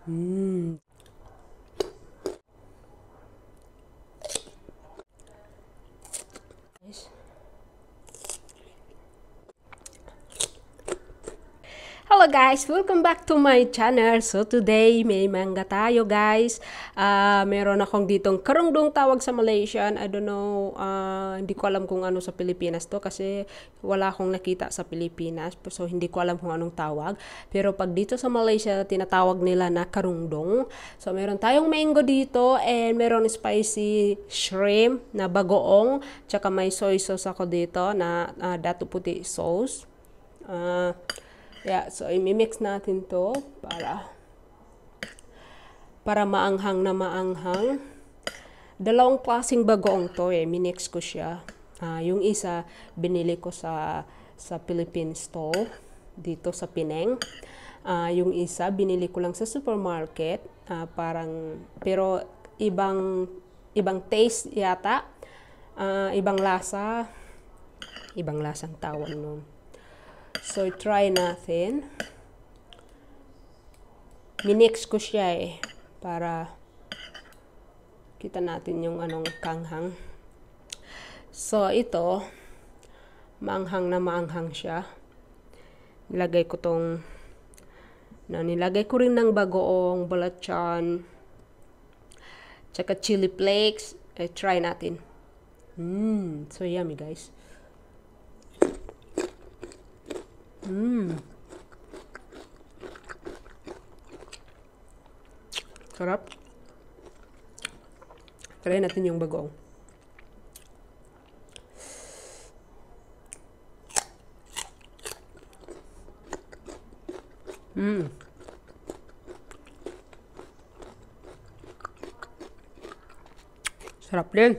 Mm. Guys. Hello guys! Welcome back to my channel. So today, may mangga tayo guys. Meron akong ditong karungdong tawag sa Malaysian. I don't know, hindi ko alam kung ano sa Pilipinas to kasi wala akong nakita sa Pilipinas. So hindi ko alam kung anong tawag. Pero pag dito sa Malaysia, tinatawag nila na karungdong. So meron tayong mango dito and meron spicy shrimp na bagoong. Tsaka may soy sauce ako dito na dato puti sauce. Yeah, so imimix natin to para maanghang na maanghang. Dalawang klaseng bagoong to minix ko siya. Yung isa binili ko sa Philippine store dito sa Penang. Yung isa binili ko lang sa supermarket, pero ibang taste yata. Ibang lasang tawag nun. So, try natin. Minix ko siya para kita natin yung anong kanghang. So, ito, maanghang na maanghang siya. Nilagay ko rin ng bagoong, balachan, tsaka chili flakes. Try natin. So yummy guys. Sarap. Try natin yung bagoong. Sarap din.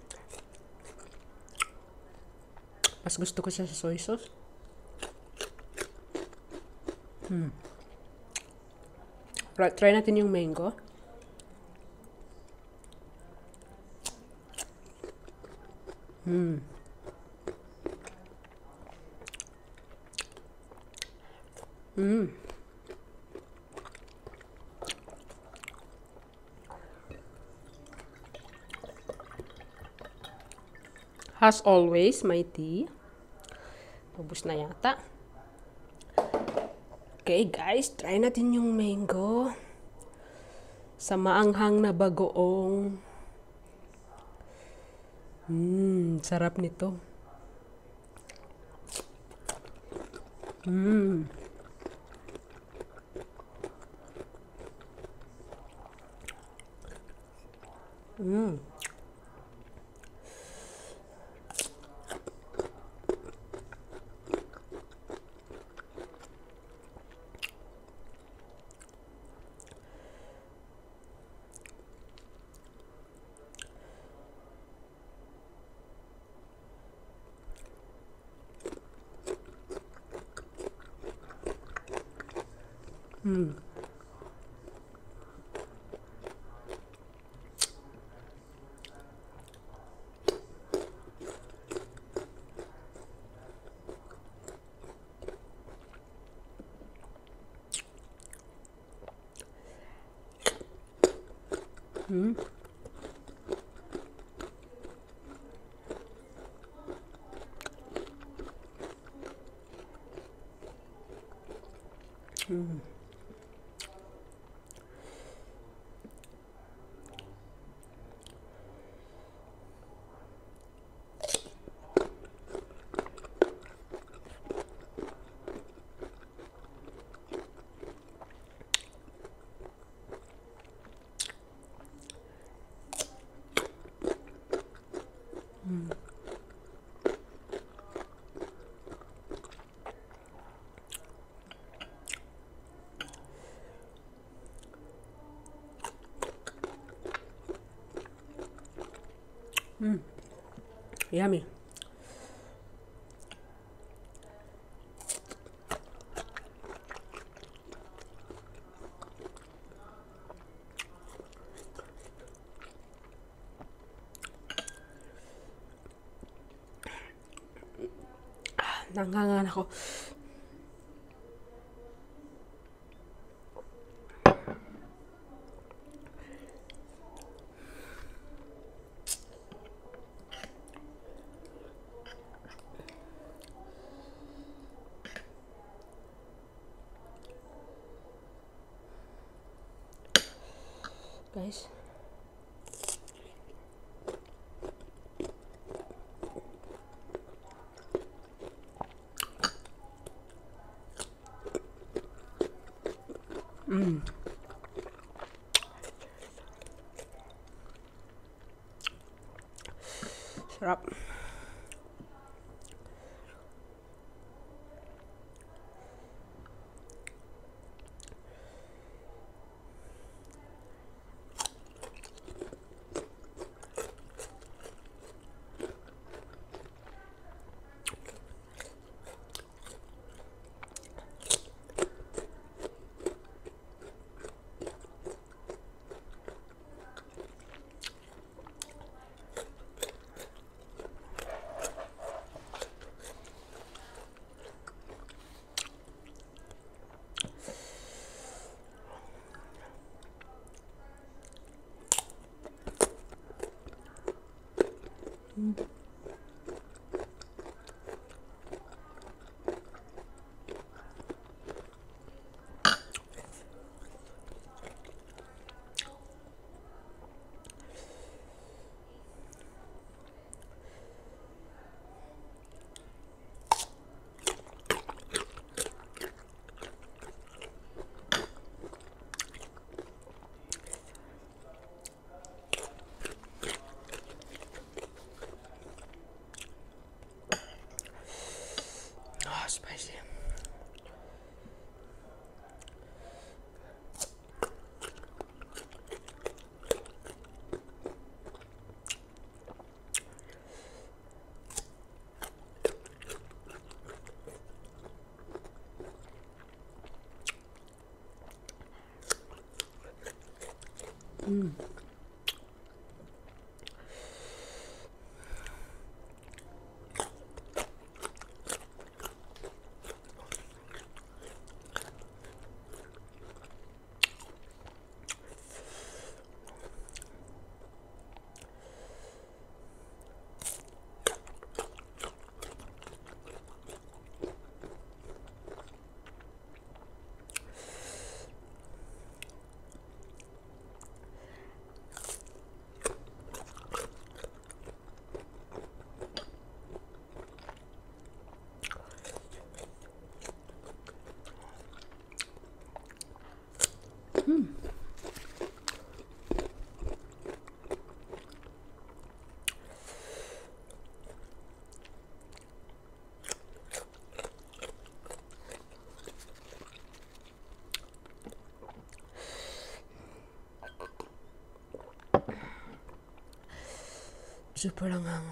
Mas gusto ko siya sa soy sauce. Try natin yung mango. As always, my tea. Ubus na yata. Okay guys, try natin yung mango sa maanghang na bagoong. Sarap nito. Yummy. Nanghangan ako. guys. Sarap. Spicy. Super langhang.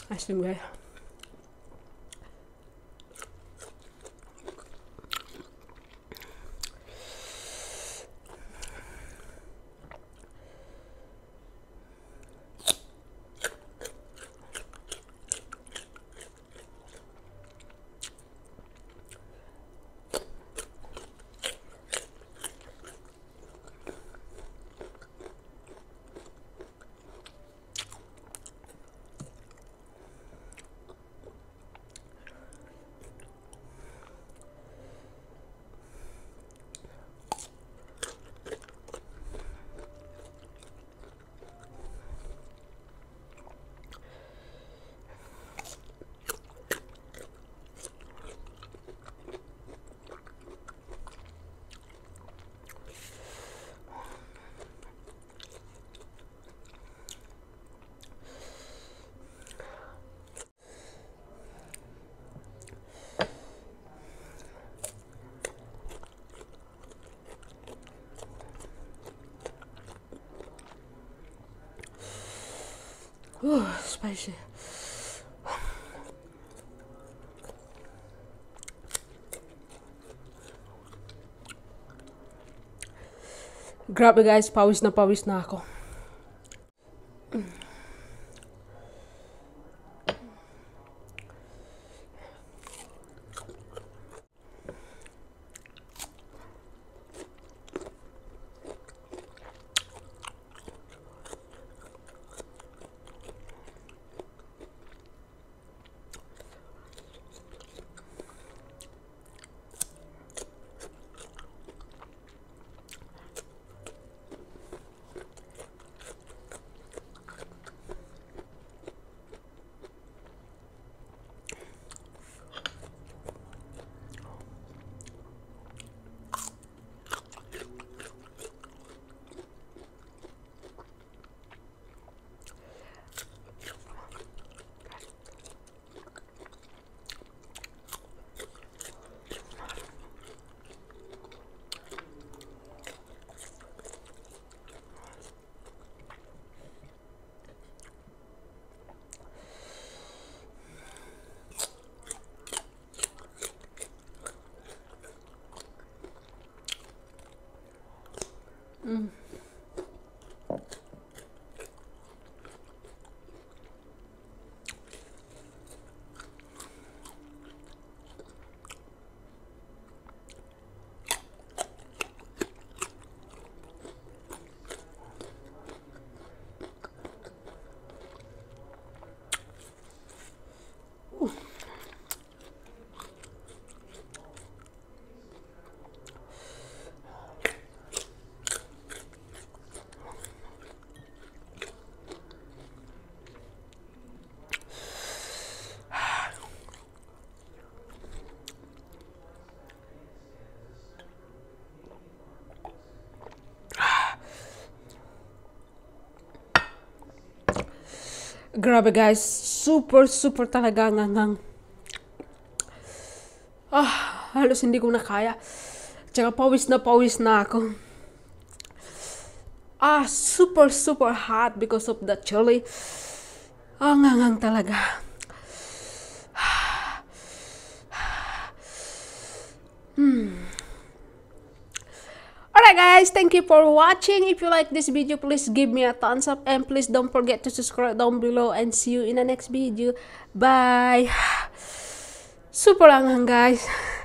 Asim guys. Spicy. Grabe guys, pawis na ako. Grabe guys, super talaga anghang. Halos hindi ko na kaya. Tsaka pawis na ako. Super hot because of the chili. Anghang talaga. Alright guys, thank you for watching. If you like this video, please give me a thumbs up and please don't forget to subscribe down below and see you in the next video. Bye. Super anghang guys.